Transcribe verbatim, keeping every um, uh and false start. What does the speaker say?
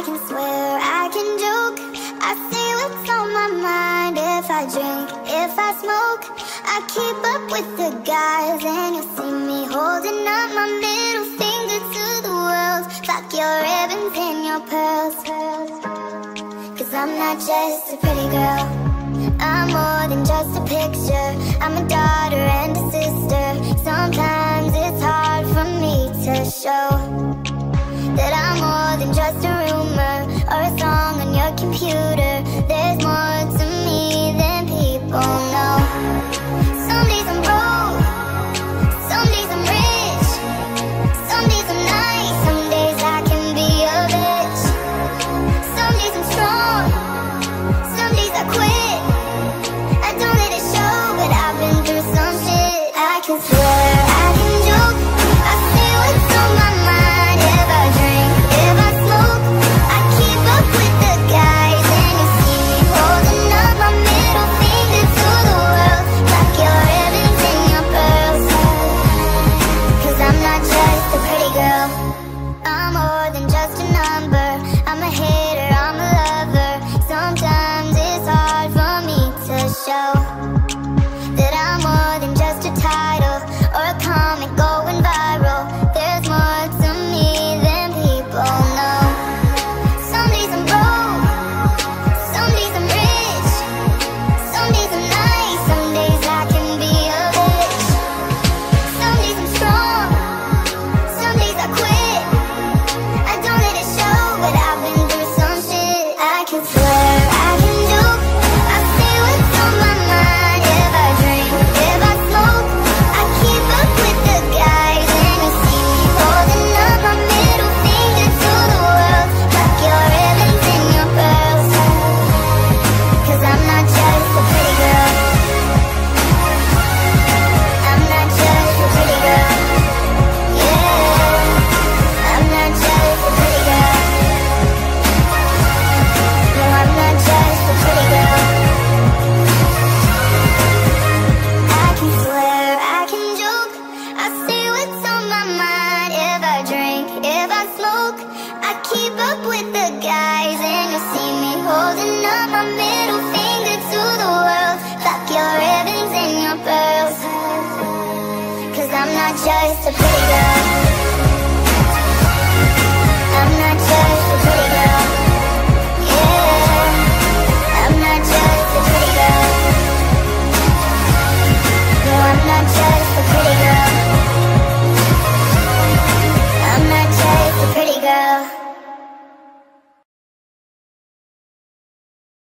can swear, I can joke, I say what's on my mind. If I drink, if I smoke, I keep up with the guys. And you'll see me holding up my middle finger to the world. Fuck your ribbons and your pearls, cause I'm not just a pretty girl, I'm more than just a picture. I'm a daughter and a sister. Sometimes it's hard for me to show that I'm more than just a rumor or a song on your computer. There's more to me than people know. Some days I'm broke, some days I'm rich, some days I'm nice, some days I can be a bitch. Some days I'm strong, some days I quit. I don't let it show, but I've been through some shit. I can swear, I can joke, I say what's on my mind. If I drink, if I smoke, I keep up with the guys. And you see me holding up my middle finger to the world. Fuck your ribbons and your pearls, cause I'm not just a pretty girl, I'm more than just a number. I'm a hater, I'm a lover. Sometimes it's hard for me to show that I'm more than just a title or a comic going viral. There's more to me than people know. Some days I'm broke, some days I'm rich, some days I'm nice, some days I can be a bitch. Some days I'm strong, some days I quit. I don't let it show, but I've been through some shit. I can swear, I can joke, I say what's on my mind. If I drink, if I smoke, I keep up with the guys. And you see me holding up my middle finger to the world. Fuck your ribbons and your pearls, cause I'm not just a pretty girl, I'm not just a pretty girl. Yeah, I'm not just a pretty girl. No, I'm not just a pretty girl. I can swear, I can joke, I say what's on my mind. If I drink, if I smoke, I keep up with the guys. And you'll see me holding up my middle finger to the world. Fuck your ribbons and your pearls, cause I'm not just a pretty girl.